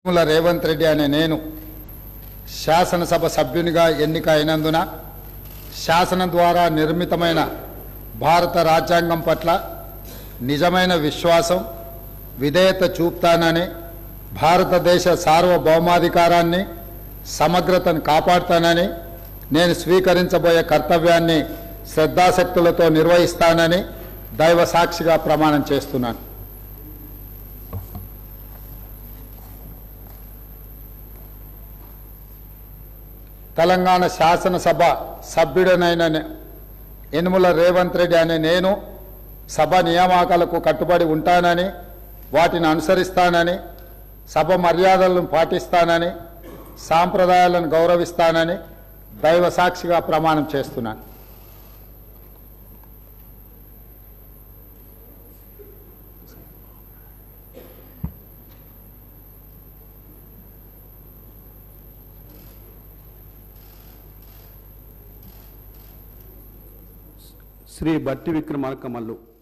రేవంత్ రెడ్డి అనే నేను శాసనసభ సభ్యునిగా ఎన్నిక అయినందున శాసనం ద్వారా నిర్మితమైన భారత రాజ్యాంగం పట్ల నిజమైన విశ్వాసం విధేయత చూపుతానని, భారతదేశ సార్వభౌమాధికారాన్ని సమగ్రతను కాపాడుతానని, నేను స్వీకరించబోయే కర్తవ్యాన్ని శ్రద్ధాశక్తులతో నిర్వహిస్తానని దైవ సాక్షిగా ప్రమాణం చేస్తున్నాను. తెలంగాణ శాసనసభ సభ్యుడనైన యనుమల రేవంత్ రెడ్డి అనే నేను సభ నియామకాలకు కట్టుబడి ఉంటానని, వాటిని అనుసరిస్తానని, సభ మర్యాదలను పాటిస్తానని, సాంప్రదాయాలను గౌరవిస్తానని దైవ సాక్షిగా ప్రమాణం చేస్తున్నాను. శ్రీ బట్టి విక్రమార్క మల్లు.